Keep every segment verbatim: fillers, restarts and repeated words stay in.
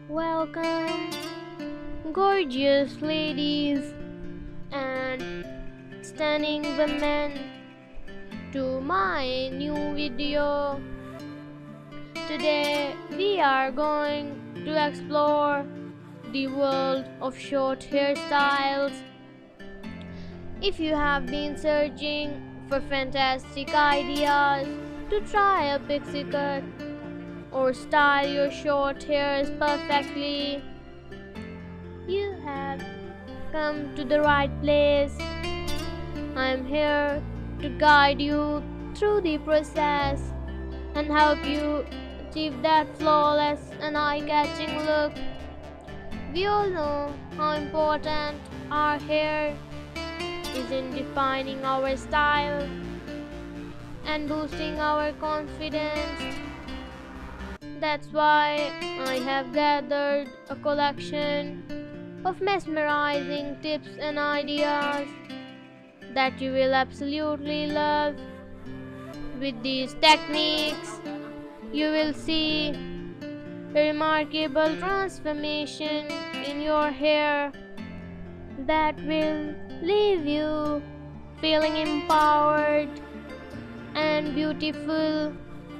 Welcome, gorgeous ladies and stunning women, to my new video. Today we are going to explore the world of short hairstyles. If you have been searching for fantastic ideas to try a pixie cut or style your short hairs perfectly, you have come to the right place. I am here to guide you through the process and help you achieve that flawless and eye-catching look. We all know how important our hair is in defining our style and boosting our confidence. That's why I have gathered a collection of mesmerizing tips and ideas that you will absolutely love. With these techniques, you will see a remarkable transformation in your hair that will leave you feeling empowered and beautiful.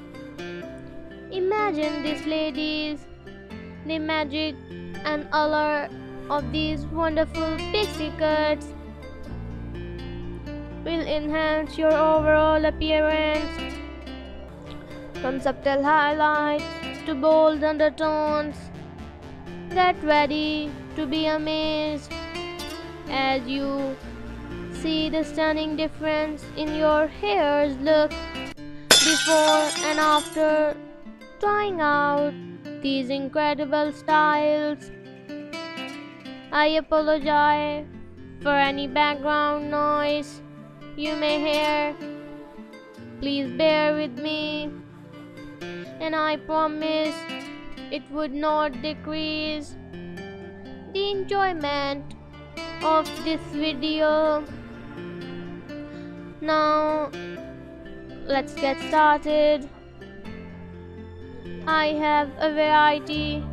Imagine this, ladies. The magic and allure of these wonderful pixie cuts will enhance your overall appearance, from subtle highlights to bold undertones. Get ready to be amazed as you see the stunning difference in your hair's look before and after trying out these incredible styles. I apologize for any background noise you may hear. Please bear with me, and I promise it would not decrease the enjoyment of this video. Now, let's get started. I have a variety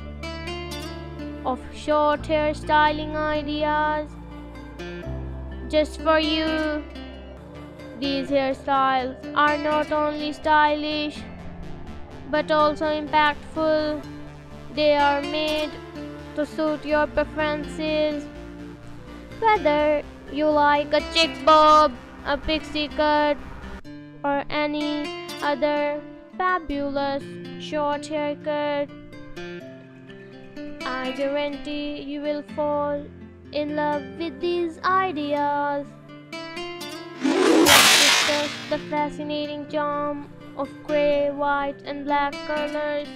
of short hair styling ideas just for you. These hairstyles are not only stylish but also impactful. They are made to suit your preferences. Whether you like a chick bob, a pixie cut, or any other fabulous short haircut, I guarantee you will fall in love with these ideas. Let's discuss the fascinating charm of gray, white, and black colors.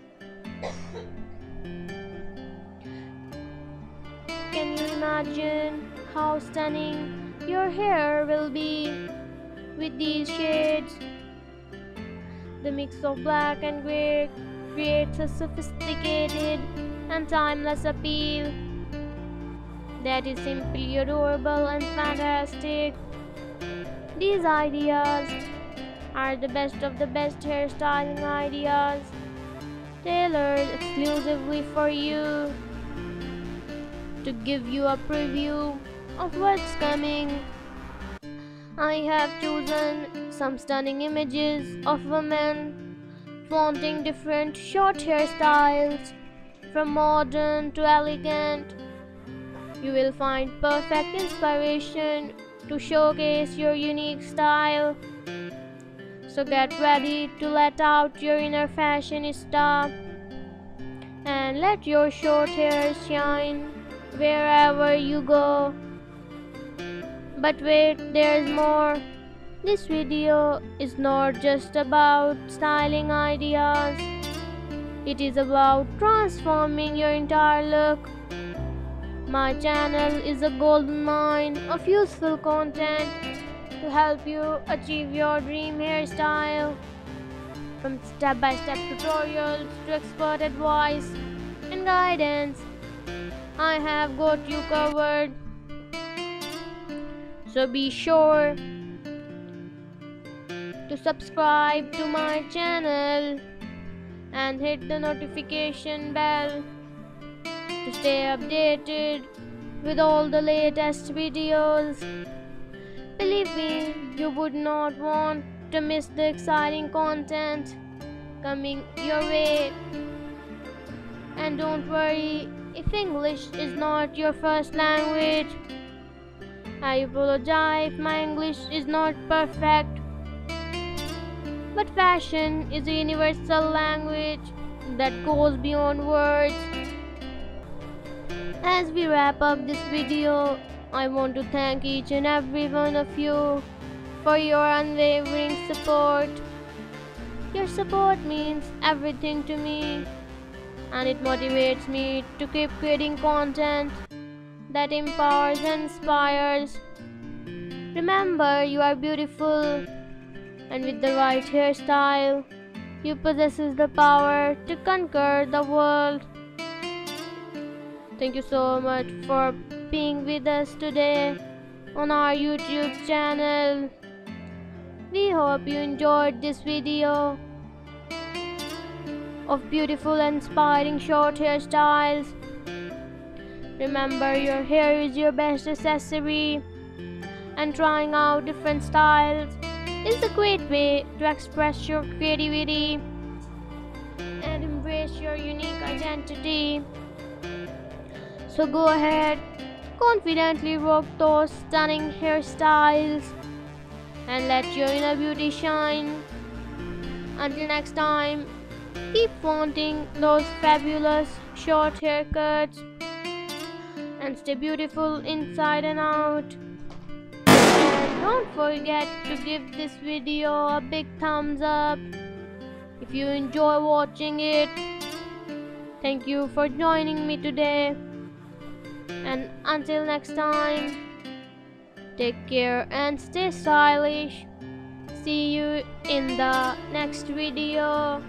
Can you imagine how stunning your hair will be with these shades? The mix of black and gray creates a sophisticated and timeless appeal that is simply adorable and fantastic. These ideas are the best of the best hairstyling ideas, tailored exclusively for you. To give you a preview of what's coming, I have chosen some stunning images of women flaunting different short hairstyles, from modern to elegant. You will find perfect inspiration to showcase your unique style. So get ready to let out your inner fashionista and let your short hair shine wherever you go. But wait, there's more. This video is not just about styling ideas. It is about transforming your entire look. My channel is a golden mine of useful content to help you achieve your dream hairstyle. From step-by-step tutorials to expert advice and guidance, I have got you covered. So be sure to subscribe to my channel and hit the notification bell to stay updated with all the latest videos. Believe me, you would not want to miss the exciting content coming your way. And don't worry if English is not your first language. I apologize if my English is not perfect. But fashion is a universal language that goes beyond words. As we wrap up this video, I want to thank each and every one of you for your unwavering support. Your support means everything to me, and it motivates me to keep creating content that empowers and inspires. Remember, you are beautiful, and with the right hairstyle, you possess the power to conquer the world. Thank you so much for being with us today on our YouTube channel. We hope you enjoyed this video of beautiful and inspiring short hairstyles. Remember, your hair is your best accessory, and trying out different styles is a great way to express your creativity and embrace your unique identity. So go ahead, confidently rock those stunning hairstyles and let your inner beauty shine. Until next time, keep wanting those fabulous short haircuts and stay beautiful inside and out. And don't forget to give this video a big thumbs up if you enjoy watching it. Thank you for joining me today. And until next time, take care and stay stylish. See you in the next video.